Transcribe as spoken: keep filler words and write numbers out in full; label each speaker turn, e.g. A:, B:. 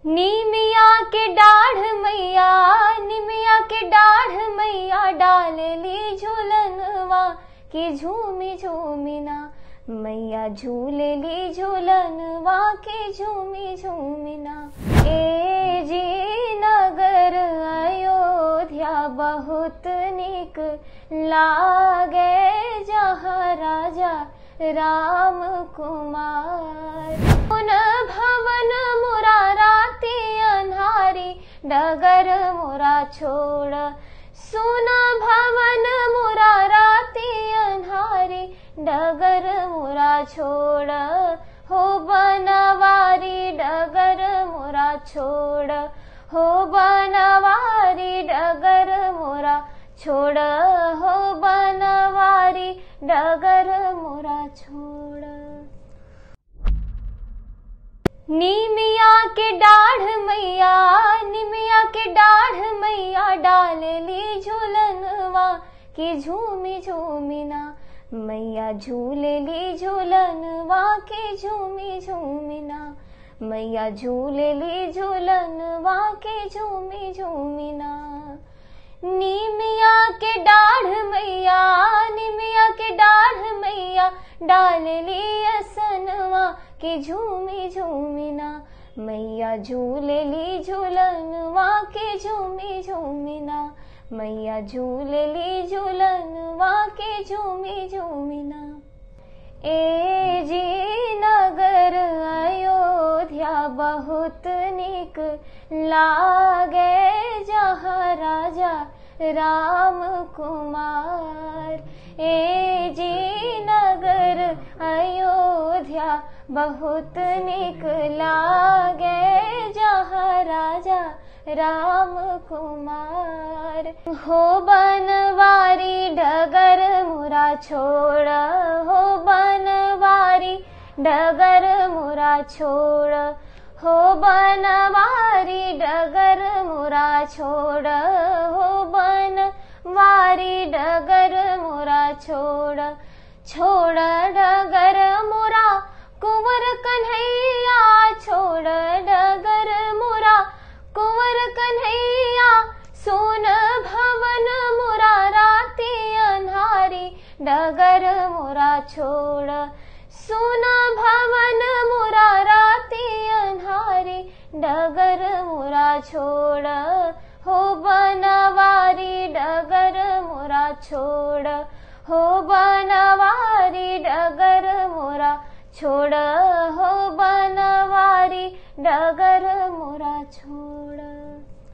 A: नीमिया के डाढ़ मैया, निमिया के डाढ़ मैया, डाल ली झूलनवा की झूमी झूमी ना। मैया झूल ली झूलनवा की झूमी झूमी ना। ए जी नगर अयोध्या बहुत निक लागे, जहाँ राजा राम कुमार। उन भवन मोरा राती अन्हारी, डगर मोरा छोड़। सुन भवन मोरा राती अन्हारी, डगर मोरा छोड़। हो बनवारी डगर मोरा छोड़, हो बनवारी डगर मोरा छोड़, हो बनवारी डगर मोरा छोड़। नीमिया के डाढ़ मैया, निमिया के डाढ़ मैया, डाल ली झूलनवा की झूमी झूमी ना। मैया झूल ली झूलनवा की झूमी झूमी ना। मैया झूल ली झूलनवा की झूमी झूमी ना। नीमिया के डाढ़ मैया, निमिया के डाढ़ मैया, डाल ली असनवा की झूमी झूमी ना। मैया झूल ली झूलनवा की झूमी झूमी ना। मैया झूल ली झूलनवा की झूमी झूमी ना। ए जी नगर अयोध्या बहुत निक लागे, जहाँ राजा राम कुमार। ए जी नगर अयोध्या बहुत निक लागे, जहाँ राजा राम कुमार। हो बनवारी डगर मोरा छोड़, हो बनवारी डगर मोरा छोड़, हो बनवारी डगर मोरा छोड़, हो बनवारी डगर मोरा छोड़। छोड़ डगर मोरा कुंवर कन्हैया, छोड़ डगर मोरा कुंवर कन्हैया। सोन भवन मोरा राती अन्हारी, डगर मोरा छोड़। सोन भवन मोरा राती अन्हारी, डगर मोरा छोड़। हो बनवारी डगर मोरा छोड़, हो बनवारी डगर मोरा छोड़, हो बनवारी डगर मोरा छोड़।